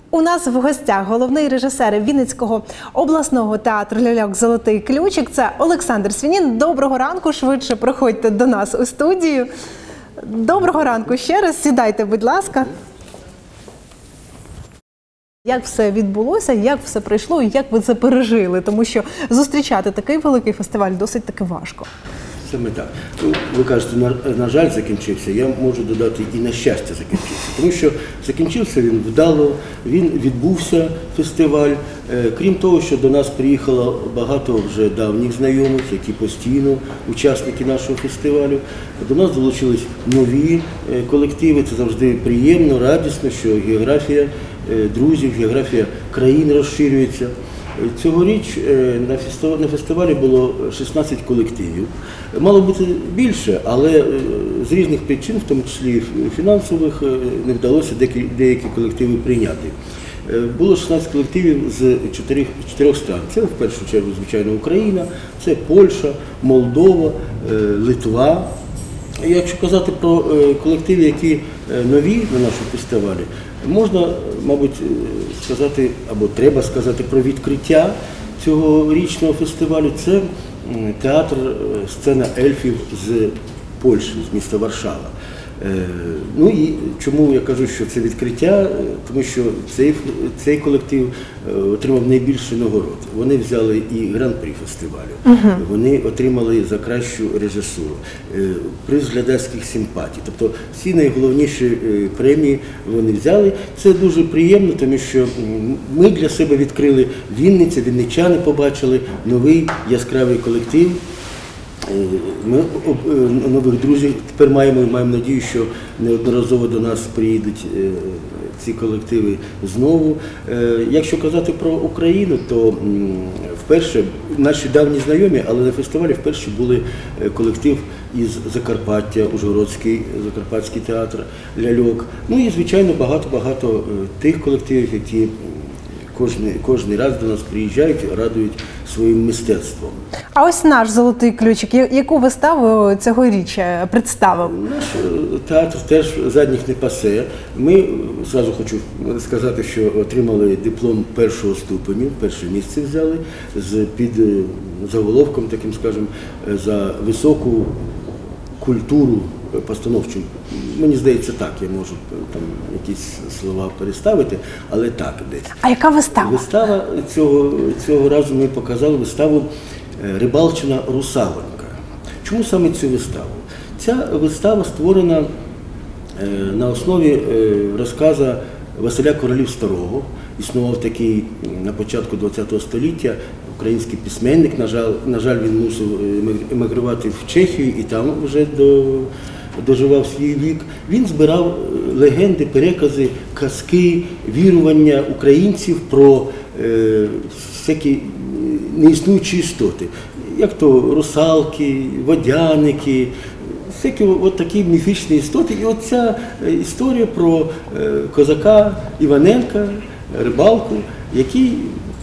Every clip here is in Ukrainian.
У нас в гостях головний режисер Вінницького обласного театру ляльок «Золотий ключик» – це Олександр Свінін. Доброго ранку, швидше приходьте до нас у студію. Доброго ранку ще раз, сідайте, будь ласка. Як все відбулося, як все пройшло і як ви це пережили? Тому що зустрічати такий великий фестиваль досить таки важко. Саме так. Ви кажете, на жаль, закінчився. Я можу додати і на щастя закінчився. Тому що закінчився він вдало, він відбувся, фестиваль. Крім того, що до нас приїхало багато вже давніх знайомих, які постійно учасники нашого фестивалю. До нас долучились нові колективи. Це завжди приємно, радісно, що географія друзів, географія країн розширюється. Цьогоріч на фестивалі було 16 колективів. Мало бути більше, але з різних причин, в тому числі фінансових, не вдалося деякі колективи прийняти. Було 16 колективів з 4 стран. Це в першу чергу, звичайно, Україна, це Польща, Молдова, Литва. Якщо казати про колективи, які нові на нашому фестивалі, можна, мабуть, сказати, або треба сказати про відкриття цьогорічного фестивалю. Це театр «Сцена ельфів» з Польщі, з міста Варшава. Ну і чому я кажу, що це відкриття? Тому що цей колектив отримав найбільше нагород. Вони взяли і гран-прі фестивалю, вони отримали за кращу режисуру, приз глядацьких симпатій. Тобто всі найголовніші премії вони взяли. Це дуже приємно, тому що ми для себе відкрили Вінниця, вінничани побачили новий яскравий колектив. Ми нових друзів тепер маємо надію, що неодноразово до нас приїдуть ці колективи знову. Якщо казати про Україну, то вперше наші давні знайомі, але на фестивалі вперше були колектив із Закарпаття, Ужгородський, Закарпатський театр ляльок. Ну і, звичайно, багато тих колективів, які кожен раз до нас приїжджають, радують своїм мистецтвом. А ось наш «Золотий ключик», яку виставу цьогоріч представив? Наш театр теж задніх не пасе. Ми, зразу хочу сказати, що отримали диплом першого ступеню, перше місце взяли, під заголовком, таким скажемо, за високу культуру постановчу. Мені здається, так, я можу там якісь слова переставити, але так десь. А яка вистава? Вистава цього разу ми показали виставу «Рибалчина Русалонька». Чому саме цю виставу? Ця вистава створена на основі розказу Василя Королів Старого. Існував такий на початку ХХ століття український письменник. На жаль, він мусив емігрувати в Чехію і там вже доживав свій вік. Він збирав легенди, перекази, казки, вірування українців про всякі неіснуючі істоти, як то русалки, водяники, всякі от такі міфічні істоти. І оця історія про козака Іваненка, рибалку, який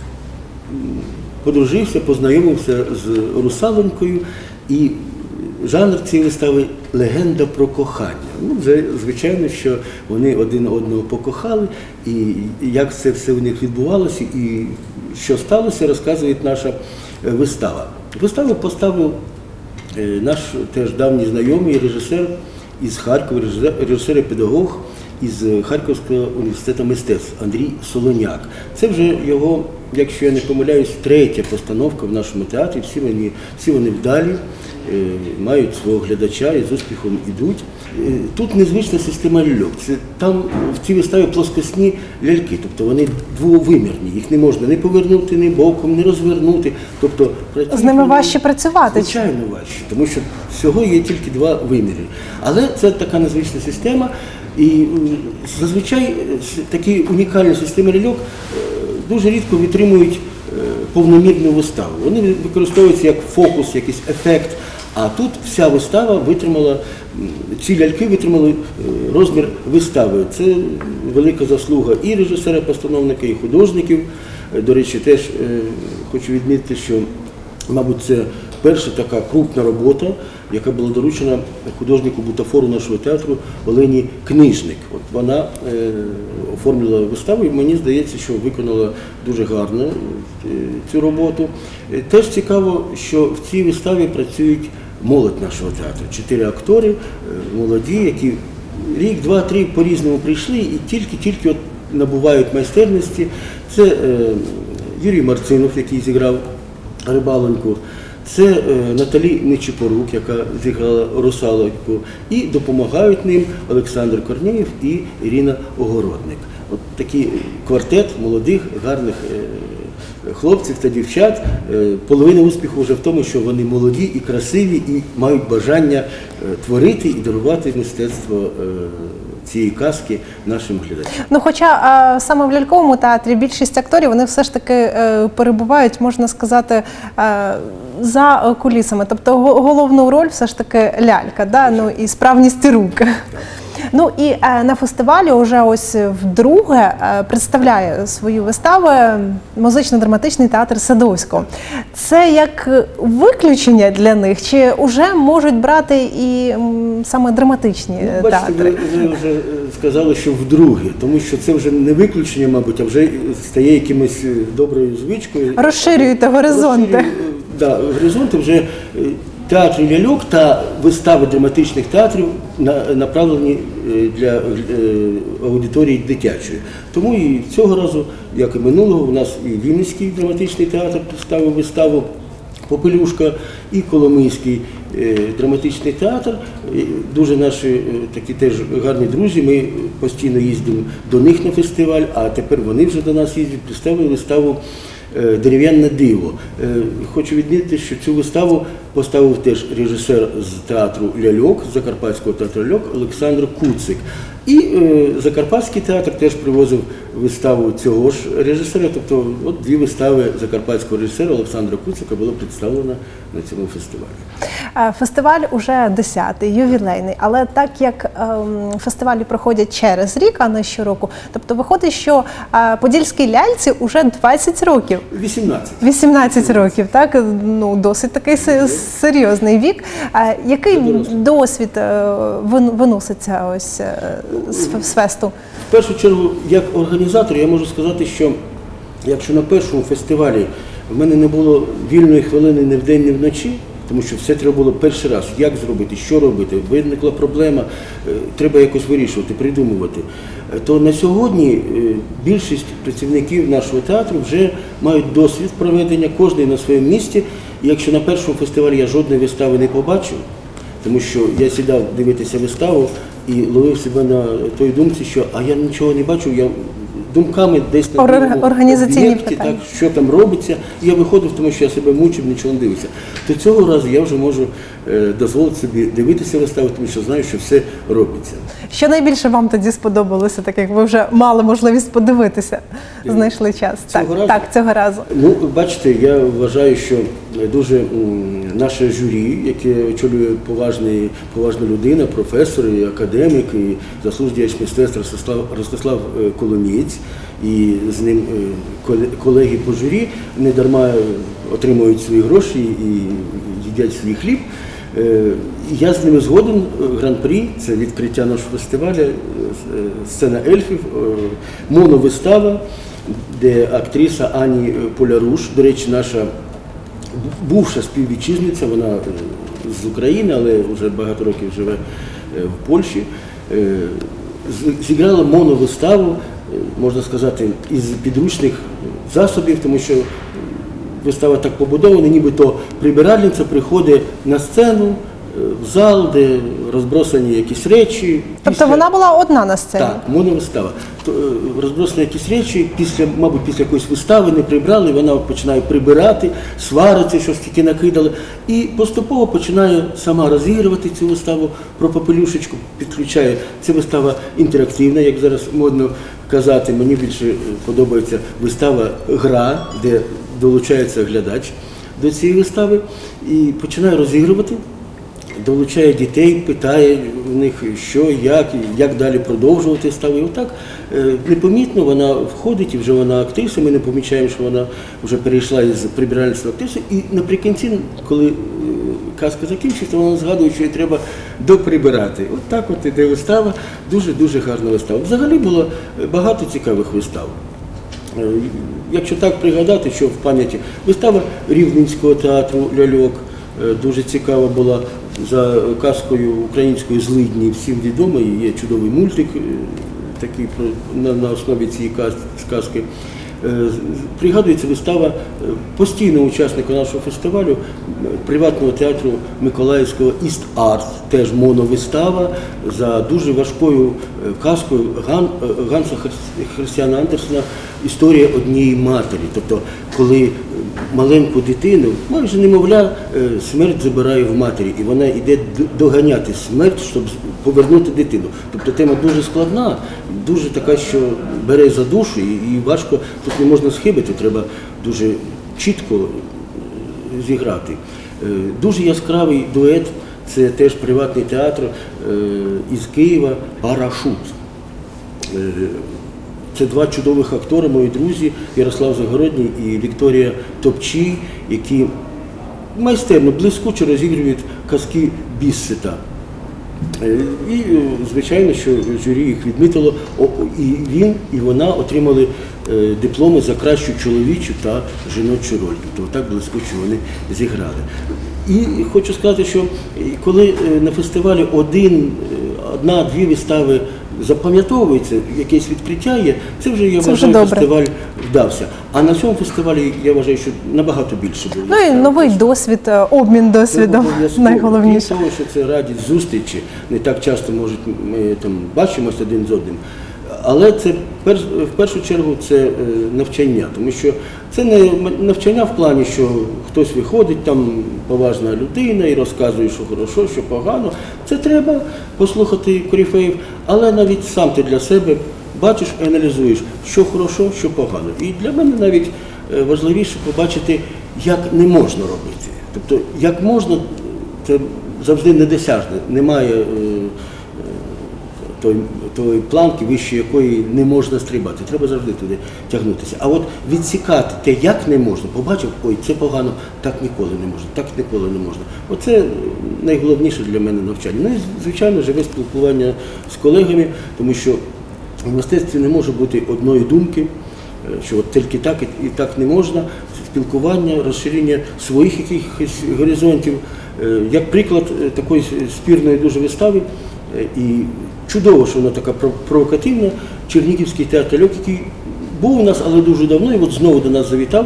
подружився, познайомився з русалонькою, і жанр цієї вистави – легенда про кохання. Ну, вже, звичайно, що вони один одного покохали, і як це все у них відбувалося, і що сталося, розказує наша вистава. Виставу поставив наш теж давній знайомий режисер із Харкова, режисер і педагог із Харківського університету мистецтв Андрій Солоняк. Це вже його, якщо я не помиляюсь, третя постановка в нашому театрі. Всі вони вдалі, мають свого глядача і з успіхом йдуть. Тут незвична система ляльок. Там в цій виставі плоскосні ляльки, тобто вони двовимірні. Їх не можна не повернути, ні боком, не розвернути. Тобто, з ними важче працювати? Звичайно важче, тому що всього є тільки два виміри. Але це така незвична система. І зазвичай такі унікальні системи ляльок дуже рідко витримують повномірну виставу. Вони використовуються як фокус, якийсь ефект. А тут вся вистава витримала, ці ляльки витримали розмір вистави. Це велика заслуга і режисера-постановника, і художників. До речі, теж хочу відмітити, що, мабуть, це перша така крупна робота, яка була доручена художнику бутафору нашого театру Олені Книжник. От вона оформила виставу і мені здається, що виконала дуже гарно цю роботу. Теж цікаво, що в цій виставі працюють молодь нашого театру. 4 актори молоді, які рік, 2, 3 по-різному прийшли і тільки набувають майстерності. Це Юрій Марцинов, який зіграв Рибаленьку, це Наталі Нечипорук, яка зіграла Русалоньку, і допомагають ним Олександр Корнієв і Ірина Огородник. От такий квартет молодих, гарних хлопців та дівчат. Половина успіху вже в тому, що вони молоді і красиві, і мають бажання творити і дарувати мистецтво цієї казки нашим глядачам. Ну, хоча саме в ляльковому театрі більшість акторів, вони все ж таки перебувають, можна сказати, за кулісами. Тобто головну роль все ж таки лялька, да? Ну, і справність рук. Ну і на фестивалі вже ось вдруге представляє свою виставу музично-драматичний театр Садовського. Це як виключення для них, чи вже можуть брати і саме драматичні театри? Бачите, ви вже сказали, що вдруге, тому що це вже не виключення, мабуть, а вже стає якимось доброю звичкою. Розширюєте горизонти. Так, горизонти вже. Театр ляльок та вистави драматичних театрів направлені для аудиторії дитячої. Тому і цього разу, як і минулого, у нас і Вінницький драматичний театр представив виставу «Попелюшка», і Коломийський драматичний театр. Дуже наші такі теж гарні друзі, ми постійно їздимо до них на фестиваль, а тепер вони вже до нас їздять, представили виставу «Дерев'яне диво». Хочу відмітити, що цю виставу поставив теж режисер з театру ляльок, з Закарпатського театру ляльок Олександр Куцик. І Закарпатський театр теж привозив виставу цього ж режисера, тобто от 2 вистави закарпатського режисера Олександра Куцика було представлено на цьому фестивалі. Фестиваль уже 10-й, ювілейний, але так як фестивалі проходять через рік, а не щороку, тобто виходить, що подільській ляльці вже 20 років. 18. 18 років, так? Ну, досить такий серйозний вік. Який досвід виноситься ось з фесту? В першу чергу, як організатор, я можу сказати, що якщо на першому фестивалі в мене не було вільної хвилини ні вдень, ні вночі, тому що все треба було перший раз, як зробити, що робити, виникла проблема, треба якось вирішувати, придумувати, то на сьогодні більшість працівників нашого театру вже мають досвід проведення, кожен на своєму місці. І якщо на першому фестивалі я жодної вистави не побачив, тому що я сідав дивитися виставу і ловив себе на той думці, що а я нічого не бачу, я думками десь на організаційні об'єкті, так, що там робиться, і я виходив, тому що я себе мучив, нічого не дивився. То цього разу я вже можу дозволити собі дивитися виставу, тому що знаю, що все робиться. Що найбільше вам тоді сподобалося, так як ви вже мали можливість подивитися, знайшли час? Так, цього разу. Ну, бачите, я вважаю, що дуже наше журі, яке очолює поважна людина, професор, і академік, і заслужений діяч мистецтва Ростислав Коломієць, і з ним колеги по журі не дарма отримують свої гроші і їдять свій хліб. Я з ними згоден, гран-прі, це відкриття нашого фестивалю, сцена ельфів, моновистава, де актриса Ані Поляруш, до речі, наша бувша співвітчизниця, вона з України, але вже багато років живе в Польщі, зіграла моновиставу, можна сказати, із підручних засобів, тому що вистава так побудована, нібито прибиральниця приходить на сцену, в зал, де розбросані якісь речі. Тобто вона була одна на сцені? Так, моновистава. Розбросані якісь речі, мабуть, після якоїсь вистави не прибрали, вона починає прибирати, свариться, щось таке накидали. І поступово починає сама розігрувати цю виставу про Попелюшечку, підключає. Ця вистава інтерактивна, як зараз модно казати. Мені більше подобається вистава-гра, де долучається глядач до цієї вистави і починає розігрувати. долучає дітей, питає в них, що, як далі продовжувати виставу. І отак непомітно вона входить, і вже вона актриса, ми не помічаємо, що вона вже перейшла із прибиральництва актриси. І наприкінці, коли казка закінчиться, вона згадує, що їй треба доприбирати. От так от іде вистава, дуже-дуже гарна вистава. Взагалі було багато цікавих вистав. Якщо так пригадати, що в пам'яті вистава Рівненського театру «Ляльок» дуже цікава була за казкою української «Злидні», всім відомий, є чудовий мультик такий на основі цієї сказки. Пригадується вистава постійного учасника нашого фестивалю, приватного театру Миколаївського «Іст Арт», теж моновистава за дуже важкою казкою Ганса Христіана Андерсена «Історія однієї матері». Тобто, коли маленьку дитину, майже немовля, смерть забирає в матері, і вона йде доганяти смерть, щоб повернути дитину. Тобто тема дуже складна, дуже така, що бере за душу, і важко, тут не можна схибити, треба дуже чітко зіграти. Дуже яскравий дует, це теж приватний театр із Києва «Парашут». Це два чудових актори, мої друзі, Ярослав Загородній і Вікторія Топчій, які майстерно, блискуче розігрують казки Біссета. І, звичайно, що журі їх відмітило, і він, і вона отримали дипломи за кращу чоловічу та жіночу роль. Тобто так блискуче вони зіграли. І хочу сказати, що коли на фестивалі одна-дві вистави запам'ятовується, якесь відкриття є, це вже, я вважаю, фестиваль вдався. А на цьому фестивалі, я вважаю, що набагато більше було. Ну і новий досвід, обмін досвідом, найголовніше. Крім того, що це радість зустрічі, не так часто, може, ми там бачимося один з одним. Але це, в першу чергу, це навчання, тому що це не навчання в плані, що хтось виходить, там поважна людина і розказує, що хорошо, що погано. Це треба послухати корифеїв, але навіть сам ти для себе бачиш і аналізуєш, що хорошо, що погано. І для мене навіть важливіше побачити, як не можна робити. Тобто, як можна, це завжди недосяжне, немає тої планки, вище якої не можна стрибати. Треба завжди туди тягнутися. А от відсікати те, як не можна, побачив, ой, це погано, так ніколи не можна, так ніколи не можна. Оце найголовніше для мене навчання. Ну і, звичайно, живе спілкування з колегами, тому що в мистецтві не може бути одної думки, що от тільки так і так не можна. Спілкування, розширення своїх якихось горизонтів. Як приклад такої спірної дуже вистави, і чудово, що вона така провокативна, Чернігівський театр «Ляльок», який був у нас, але дуже давно, і от знову до нас завітав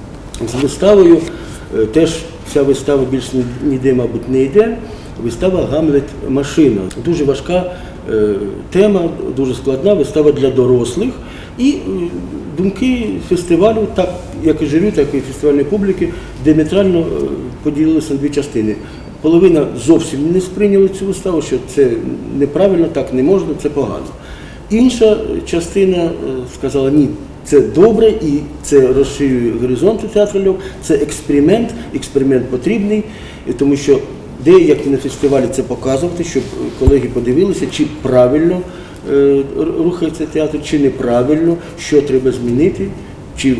з виставою. Теж ця вистава більш ніде, мабуть, не йде. Вистава «Гамлет. Машина». Дуже важка тема, дуже складна, вистава для дорослих. І думки фестивалю, так як і журі, так і фестивальної публіки, діаметрально поділилися на дві частини. Половина зовсім не сприйняла цю виставу, що це неправильно, так не можна, це погано. Інша частина сказала, ні, це добре і це розширює горизонти театру «Ляльок», це експеримент потрібний, тому що де, як і на фестивалі, це показувати, щоб колеги подивилися, чи правильно рухається театр, чи неправильно, що треба змінити, чи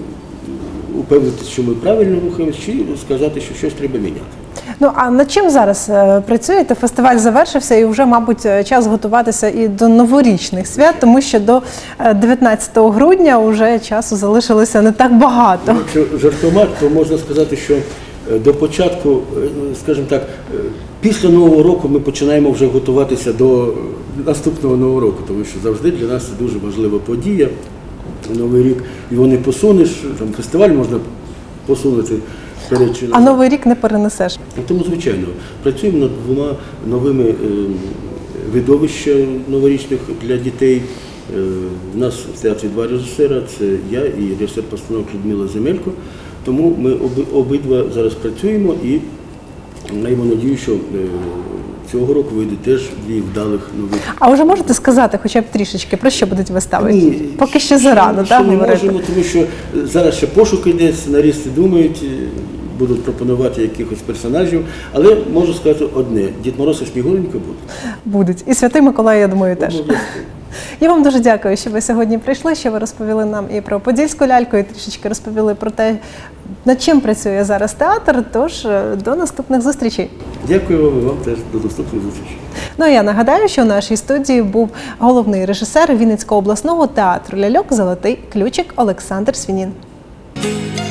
упевнитися, що ми правильно рухаємося, чи сказати, що щось треба міняти. Ну, а над чим зараз працюєте? Фестиваль завершився і вже, мабуть, час готуватися і до новорічних свят, тому що до 19 грудня вже часу залишилося не так багато. Якщо жартувати, то можна сказати, що до початку, скажімо так, після Нового року ми починаємо вже готуватися до наступного Нового року, тому що завжди для нас це дуже важлива подія, Новий рік, його не посунеш, там фестиваль можна посунути. А Новий рік не перенесеш? Тому, звичайно, працюємо над двома новими видовищами новорічних для дітей. У нас в театрі два режисера, це я і режисер-постановок Людмила Земелько. Тому ми обидва зараз працюємо і маємо надію, що цього року вийде теж дві вдалих нових. А вже можете сказати хоча б трішечки, про що будуть вистави? Ні, поки що зарано, так, говорити? Можемо, тому що зараз ще пошук йде, сценаристи думають, будуть пропонувати якихось персонажів, але можу сказати одне: Дід Мороз і Снігуренька будуть. Будуть. І Святий Миколай, я думаю, теж. Обов'язково. Я вам дуже дякую, що ви сьогодні прийшли, що ви розповіли нам і про подільську ляльку, і трішечки розповіли про те, над чим працює зараз театр. Тож до наступних зустрічей. Дякую вам теж. До наступних зустрічей. Ну, а я нагадаю, що в нашій студії був головний режисер Вінницького обласного театру ляльок «Золотий ключик» Олександр Свінін.